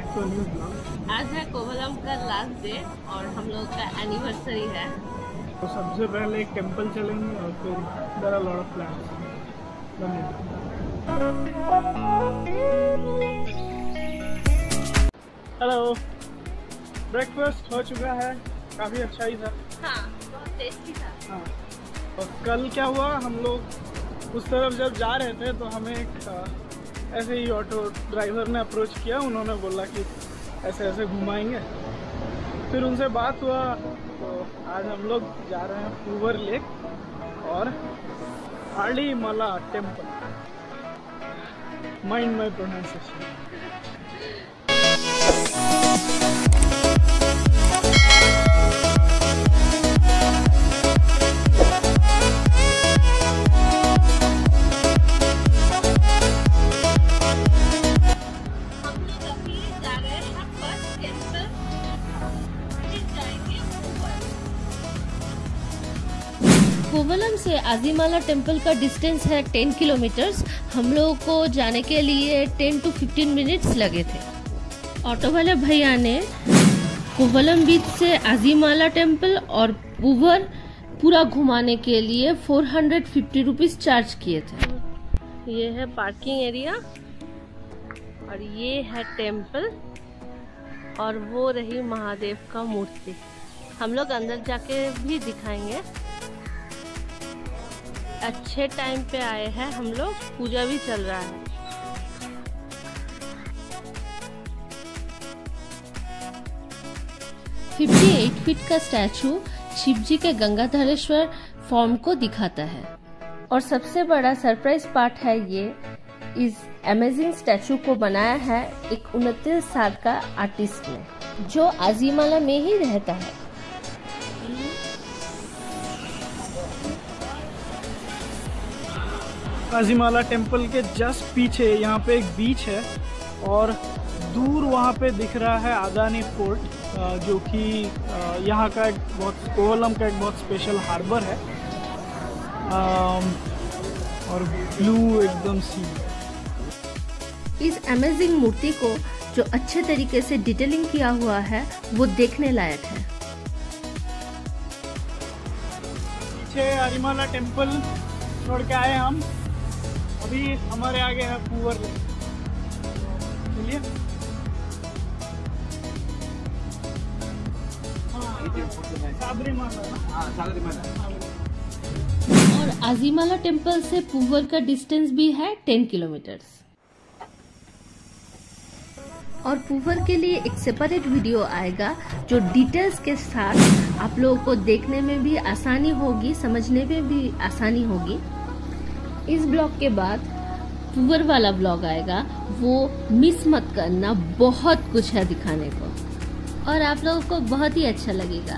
Back to new blog. आज है कोवलम का लास्ट डे और हम लोग का एनिवर्सरी है। तो सबसे पहले एक टेंपल चलेंगे और फिर there are lot of plans. Hello, breakfast हो चुका है, काफ़ी अच्छा ही था। हाँ, बहुत टेस्टी था। हाँ, और कल क्या हुआ, हम लोग उस तरफ जब जा रहे थे तो हमें एक ऐसे ही ऑटो ड्राइवर ने अप्रोच किया। उन्होंने बोला कि ऐसे ऐसे घुमाएंगे, फिर उनसे बात हुआ। तो आज हम लोग जा रहे हैं पूवर लेक और Azhimala temple. Mind my pronunciation. Kovalam से आजीमाला टेम्पल का डिस्टेंस है 10 किलोमीटर्स। हम लोगों को जाने के लिए 10 to 15 मिनट्स लगे थे। ऑटो वाले भैया ने कोवलम बीच से आजीमाला टेम्पल और पूवर पूरा घुमाने के लिए 450 रुपीज चार्ज किए थे। ये है पार्किंग एरिया और ये है टेम्पल और वो रही महादेव का मूर्ति। हम लोग अंदर जाके भी दिखाएंगे। अच्छे टाइम पे आए हैं हम लोग, पूजा भी चल रहा है। $58 फीट का स्टैचू शिव जी के गंगाधरेश्वर फॉर्म को दिखाता है। और सबसे बड़ा सरप्राइज पार्ट है ये, इस अमेजिंग स्टैचू को बनाया है एक 29 साल का आर्टिस्ट ने, जो आजीमाला में ही रहता है। आजीमाला टेम्पल के जस्ट पीछे यहाँ पे एक बीच है और दूर वहाँ पे दिख रहा है अदानी पोर्ट, जो कि यहाँ का एक बहुत, कोवलम का एक बहुत स्पेशल हार्बर है। और ब्लू एकदम सी। इस अमेजिंग मूर्ति को जो अच्छे तरीके से डिटेलिंग किया हुआ है वो देखने लायक है। पीछे आजीमाला टेम्पल छोड़ के आए हम, अभी हमारे आगे है पूवर लेक। चलिए। और आजीमाला टेम्पल से पूवर का डिस्टेंस भी है 10 किलोमीटर्स। और पूवर के लिए एक सेपरेट वीडियो आएगा जो डिटेल्स के साथ आप लोगों को देखने में भी आसानी होगी, समझने में भी आसानी होगी। इस ब्लॉग के बाद पूवर वाला ब्लॉग आएगा, वो मिस मत करना। बहुत कुछ है दिखाने को और आप लोगों को बहुत ही अच्छा लगेगा।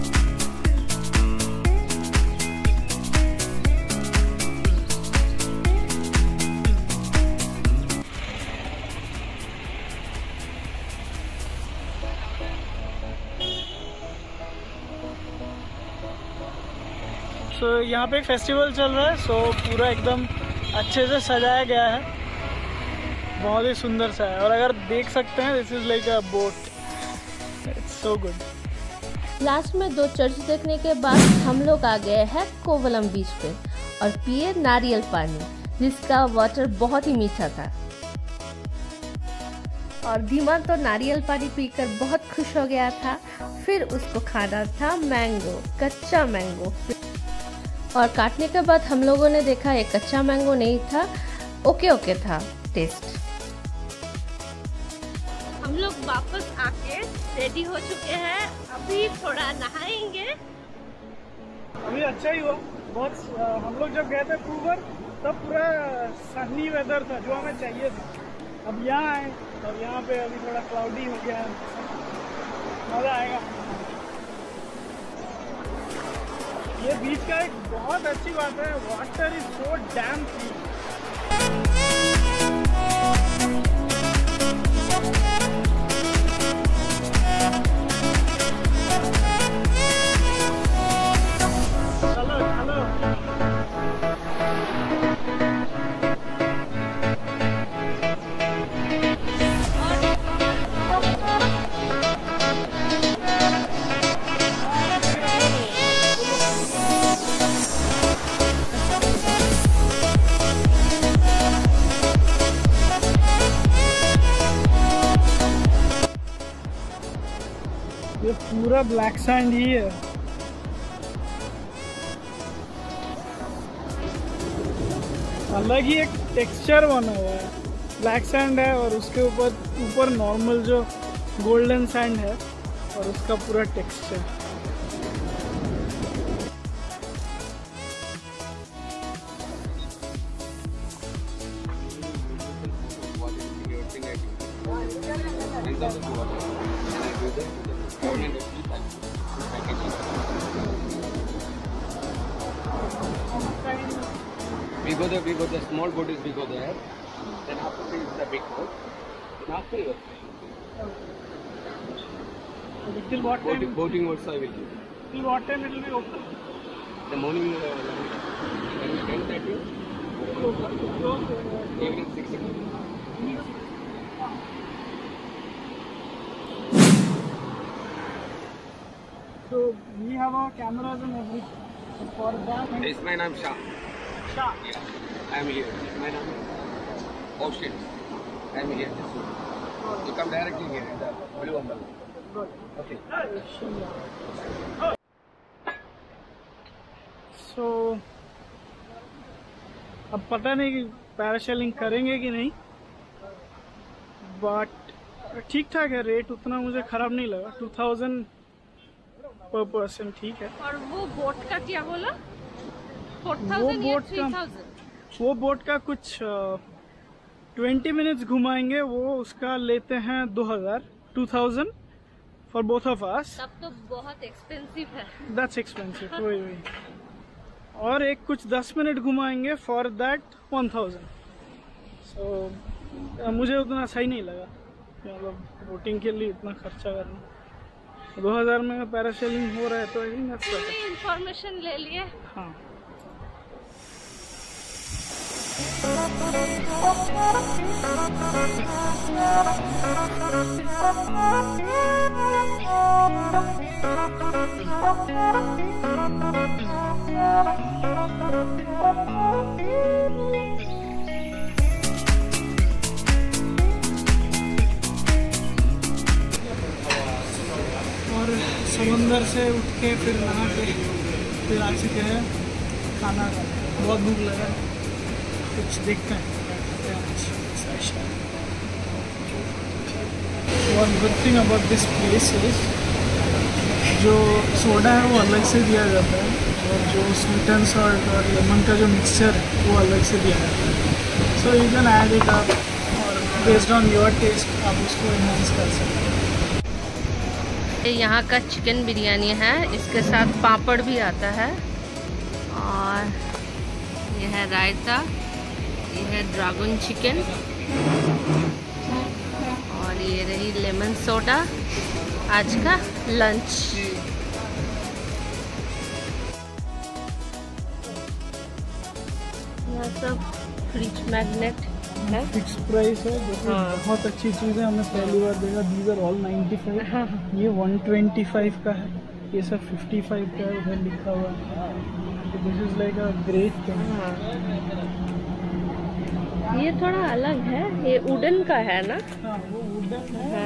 सो यहाँ पे एक फेस्टिवल चल रहा है, सो पूरा एकदम अच्छे से सजाया गया है, बहुत ही सुंदर सा है। और अगर देख सकते हैं, this is like a boat, it's so good. Last में 2 चर्च देखने के बाद हम लोग आ गए हैं कोवलम बीच पे और पिए नारियल पानी, जिसका वाटर बहुत ही मीठा था। और धीमा तो नारियल पानी पीकर बहुत खुश हो गया था। फिर उसको खाना था मैंगो, कच्चा मैंगो। और काटने के बाद हम लोगों ने देखा ये कच्चा मैंगो नहीं था, ओके था टेस्ट। हम लोग वापस आके रेडी हो चुके हैं, अभी थोड़ा नहाएंगे। अभी अच्छा ही हुआ बहुत। हम लोग जब गए थे पूवर तब पूरा सनी वेदर था, जो हमें चाहिए था। अब यहाँ आए और यहाँ पे अभी थोड़ा क्लाउडी हो गया है, मज़ा आएगा। ये बीच का एक बहुत अच्छी बात है, water is so damn clean. चलो चलो। पूरा ब्लैक सैंड ही है। अलग ही एक टेक्सचर बना हुआ है, ब्लैक सैंड है और उसके ऊपर नॉर्मल जो गोल्डन सैंड है और उसका पूरा texture. We go the small boat is we go there. Then after is the big boat. Then after you. Till what time? Boating also I will do. Till what time it will be open? The morning 10:30. Evening 6 o'clock. So we have our cameras and everything. For that, Yes, my name is Shah. Shah. Yeah, I am here. My name is Ocean. I am here. You come directly here in the blue umbrella. Good. Okay. So अब पता नहीं कि parasailing करेंगे कि नहीं, but ठीक ठाक है रेट, उतना मुझे खराब नहीं लगा। 2000 पर पर्सन ठीक है। और वो बोट का क्या बोला? 4000 या 3000? वो बोट का कुछ 20 मिनट्स घुमाएंगे, वो उसका लेते हैं 2000 फॉर बोथ ऑफ अस। तब तो बहुत एक्सपेंसिव है। That's expensive. वही और एक कुछ 10 मिनट घुमाएंगे फॉर दैट 1000। सो मुझे उतना सही नहीं लगा, मतलब बोटिंग के लिए इतना खर्चा करना। 2000 में पैरासेलिंग हो रहा है तो इंफॉर्मेशन ले लिए। हाँ। और समंदर से उठ के फिर नहा के फिर आ चुके हैं खाना का। बहुत भूख लगा, कुछ देखते हैं। One good thing about this place is जो सोडा है वो अलग से दिया जाता है और जो स्वीट एंड सॉल्ट और लेमन का जो मिक्सचर है वो अलग से दिया जाता है। So you can add it up और बेस्ड ऑन योर टेस्ट आप उसको एनहांस कर सकते हैं। यहाँ का चिकन बिरयानी है, इसके साथ पापड़ भी आता है और ये है रायता, ये है ड्रैगन चिकन और ये रही लेमन सोडा आज का लंच। यहाँ सब फ्रिज मैग्नेट है, फिक्स प्राइस है जो कि बहुत अच्छी चीज़ है। हमने पहली बार देखा। These are all 95। ये 125 का है, ये सब 55 का है, उधर लिखा हुआ है। This is like a great thing. ये थोड़ा अलग है, ये वुडन का है ना? हाँ, वो वुडन है।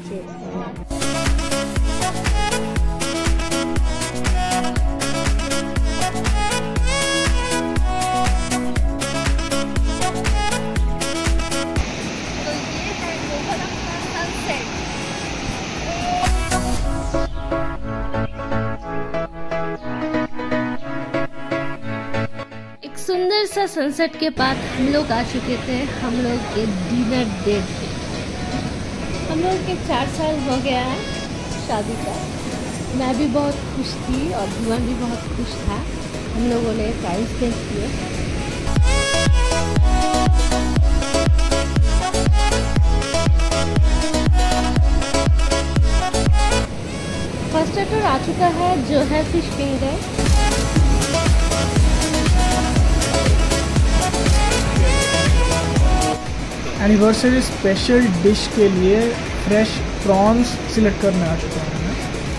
सुंदर सा सनसेट के बाद हम लोग आ चुके थे हम लोग के डिनर डेट पे। हम लोग के 4 साल हो गया है शादी का। मैं भी बहुत खुश थी और भुवन भी बहुत खुश था। हम लोगों ने टाइम स्पेंड किया। फर्स्ट टूर आ चुका है जो है fish finger. Anniversary special dish के लिए फ्रेश प्रॉन्स सिलेक्ट करने आ चुका हूँ मैं।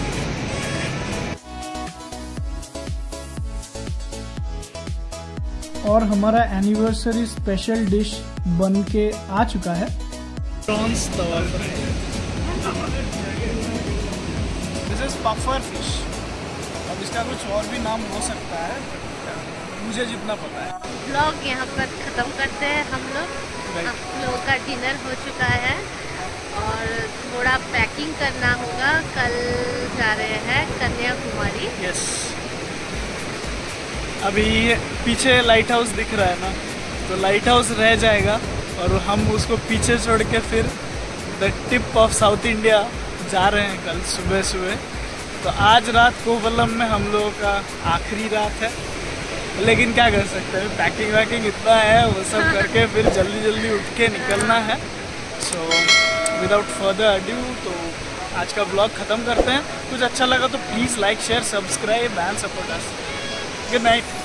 और हमारा एनिवर्सरी स्पेशल डिश बन के आ चुका है, prawns tawa fry. This is puffer fish. अब इसका कुछ और भी नाम हो सकता है, मुझे जितना पता है। ब्लॉग यहाँ पर ख़त्म करते हैं हम लोगों का डिनर हो चुका है और थोड़ा पैकिंग करना होगा। कल जा रहे हैं कन्याकुमारी। यस, अभी पीछे लाइट हाउस दिख रहा है ना, तो लाइट हाउस रह जाएगा और हम उसको पीछे छोड़ के फिर the tip of south India जा रहे हैं कल सुबह सुबह। तो आज रात कोवलम में हम लोगों का आखिरी रात है, लेकिन क्या कर सकते हैं, पैकिंग वैकिंग इतना है, वो सब करके फिर जल्दी जल्दी उठ के निकलना है। सो विदाउट फर्दर अड्यू तो आज का ब्लॉग ख़त्म करते हैं। कुछ अच्छा लगा तो please like share subscribe and support us. Good night.